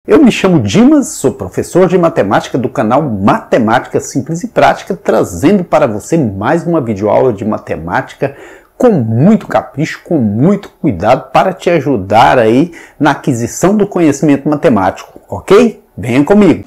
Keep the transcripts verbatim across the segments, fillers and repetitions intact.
Eu me chamo Dimas, sou professor de matemática do canal Matemática Simples e Prática, trazendo para você mais uma videoaula de matemática com muito capricho, com muito cuidado para te ajudar aí na aquisição do conhecimento matemático, ok? Venha comigo!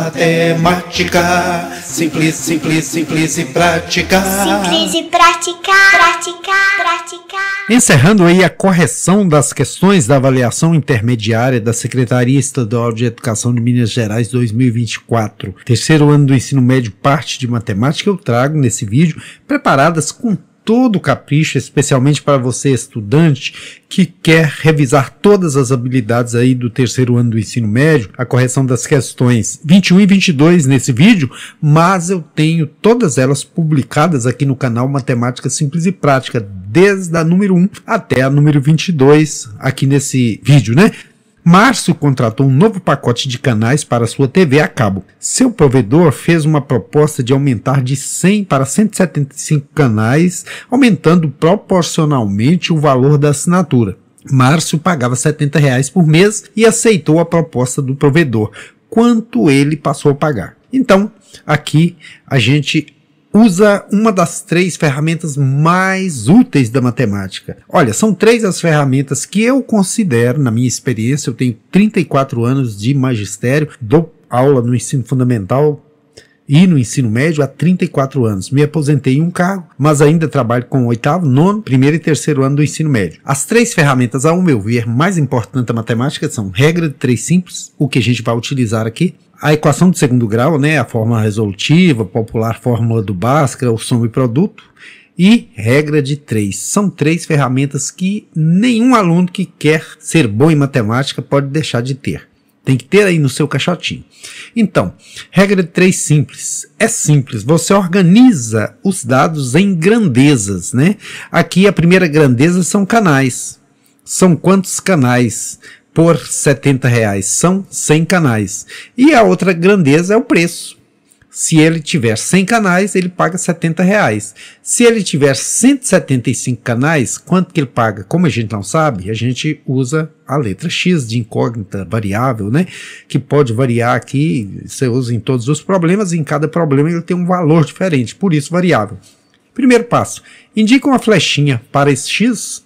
Matemática, simples, simples, simples e prática. Simples e prática, prática, prática. Encerrando aí a correção das questões da avaliação intermediária da Secretaria Estadual de Educação de Minas Gerais dois mil e vinte e quatro, terceiro ano do ensino médio, parte de matemática, eu trago nesse vídeo preparadas com todo o capricho, especialmente para você estudante que quer revisar todas as habilidades aí do terceiro ano do ensino médio, a correção das questões vinte e um e vinte e dois nesse vídeo, mas eu tenho todas elas publicadas aqui no canal Matemática Simples e Prática, desde a número um até a número vinte e dois aqui nesse vídeo, né? Márcio contratou um novo pacote de canais para sua T V a cabo. Seu provedor fez uma proposta de aumentar de cem para cento e setenta e cinco canais, aumentando proporcionalmente o valor da assinatura. Márcio pagava setenta reais por mês e aceitou a proposta do provedor. Quanto ele passou a pagar? Então, aqui a gente usa uma das três ferramentas mais úteis da matemática. Olha, são três as ferramentas que eu considero, na minha experiência, eu tenho trinta e quatro anos de magistério, dou aula no ensino fundamental e no ensino médio há trinta e quatro anos. Me aposentei em um cargo, mas ainda trabalho com o oitavo, nono, primeiro e terceiro ano do ensino médio. As três ferramentas, ao meu ver, mais importantes da matemática são regra de três simples, o que a gente vai utilizar aqui, a equação de segundo grau, né, a fórmula resolutiva, popular fórmula do Bhaskara, o soma e produto, e regra de três. São três ferramentas que nenhum aluno que quer ser bom em matemática pode deixar de ter. Tem que ter aí no seu caixotinho. Então, regra de três simples. É simples, você organiza os dados em grandezas, né? Aqui a primeira grandeza são canais. São quantos canais? Por setenta reais, são cem canais. E a outra grandeza é o preço. Se ele tiver cem canais, ele paga setenta reais. Se ele tiver cento e setenta e cinco canais, quanto que ele paga? Como a gente não sabe, a gente usa a letra X de incógnita variável, né? Que pode variar aqui, você usa em todos os problemas, e em cada problema ele tem um valor diferente, por isso variável. Primeiro passo, indica uma flechinha para esse X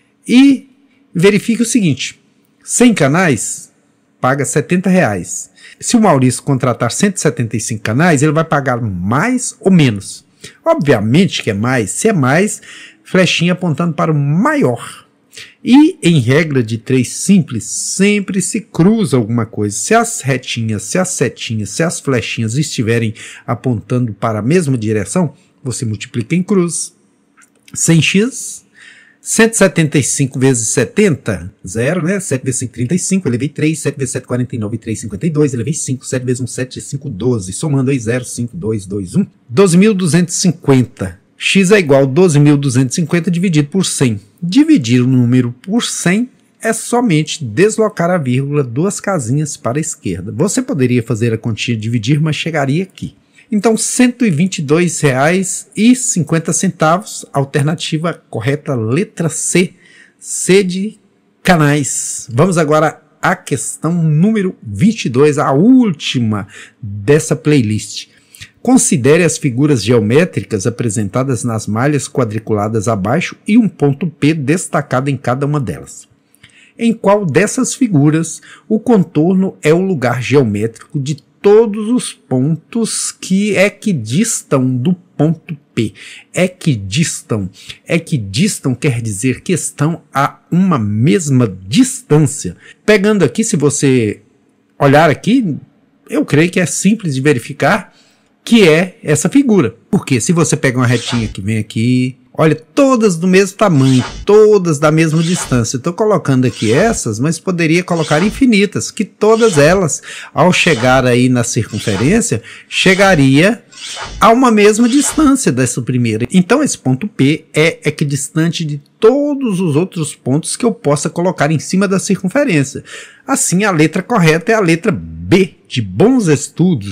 e verifique o seguinte: cem canais, paga setenta reais. Se o Maurício contratar cento e setenta e cinco canais, ele vai pagar mais ou menos? Obviamente que é mais. Se é mais, flechinha apontando para o maior. E em regra de três simples, sempre se cruza alguma coisa. Se as retinhas, se as setinhas, se as flechinhas estiverem apontando para a mesma direção, você multiplica em cruz. cem x... cento e setenta e cinco vezes setenta, zero, né? sete vezes cinco, trinta e cinco, elevei três, sete vezes sete, quarenta e nove, três, cinquenta e dois, elevei cinco, sete vezes um, sete, cinco, doze, somando aí zero, cinco, dois, dois, um, doze mil duzentos e cinquenta. X é igual a doze mil duzentos e cinquenta dividido por cem. Dividir o número por cem é somente deslocar a vírgula duas casinhas para a esquerda. Você poderia fazer a continha dividir, mas chegaria aqui. Então, cento e vinte e dois reais e cinquenta centavos, alternativa correta, letra C, C de canais. Vamos agora à questão número vinte e dois, a última dessa playlist. Considere as figuras geométricas apresentadas nas malhas quadriculadas abaixo e um ponto P destacado em cada uma delas. Em qual dessas figuras o contorno é o lugar geométrico de todos os pontos que equidistam do ponto P. Equidistam. Equidistam quer dizer que estão a uma mesma distância. Pegando aqui, se você olhar aqui, eu creio que é simples de verificar que é essa figura. Porque se você pega uma retinha que vem aqui, olha, todas do mesmo tamanho, todas da mesma distância. Estou colocando aqui essas, mas poderia colocar infinitas, que todas elas, ao chegar aí na circunferência, chegaria a uma mesma distância dessa primeira. Então esse ponto P é equidistante de todos os outros pontos que eu possa colocar em cima da circunferência. Assim, a letra correta é a letra B, de bons estudos. E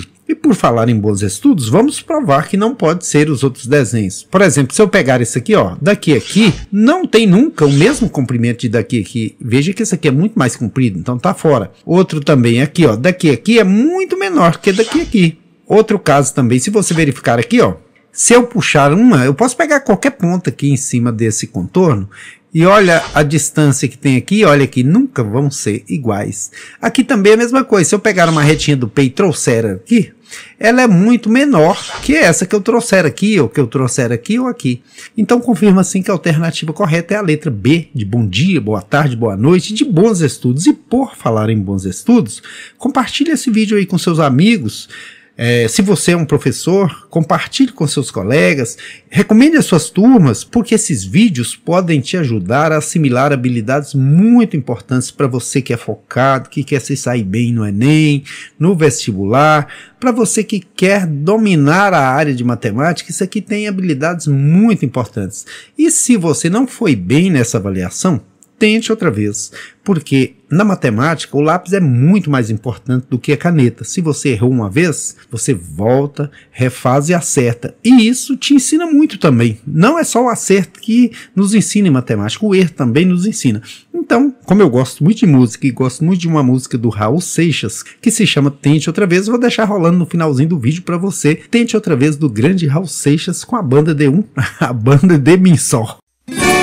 por falar em bons estudos, vamos provar que não pode ser os outros desenhos. Por exemplo, se eu pegar esse aqui, ó, daqui a aqui, não tem nunca o mesmo comprimento de daqui a aqui. Veja que esse aqui é muito mais comprido, então tá fora. Outro também aqui, ó, daqui a aqui é muito menor que daqui a aqui. Outro caso também, se você verificar aqui, ó, se eu puxar uma, eu posso pegar qualquer ponta aqui em cima desse contorno e olha a distância que tem aqui, olha aqui, nunca vão ser iguais. Aqui também é a mesma coisa, se eu pegar uma retinha do P e trouxer aqui, ela é muito menor que essa que eu trouxer aqui, ou que eu trouxer aqui ou aqui. Então confirma assim que a alternativa correta é a letra B, de bom dia, boa tarde, boa noite, de bons estudos. E por falar em bons estudos, compartilhe esse vídeo aí com seus amigos. É, se você é um professor, compartilhe com seus colegas, recomende as suas turmas, porque esses vídeos podem te ajudar a assimilar habilidades muito importantes para você que é focado, que quer se sair bem no Enem, no vestibular, para você que quer dominar a área de matemática. Isso aqui tem habilidades muito importantes. E se você não foi bem nessa avaliação, tente outra vez, porque na matemática o lápis é muito mais importante do que a caneta. Se você errou uma vez, você volta, refaz e acerta. E isso te ensina muito também. Não é só o acerto que nos ensina em matemática, o erro também nos ensina. Então, como eu gosto muito de música e gosto muito de uma música do Raul Seixas, que se chama Tente Outra Vez, eu vou deixar rolando no finalzinho do vídeo para você. Tente Outra Vez, do grande Raul Seixas, com a banda D um, a banda de Mi Sol.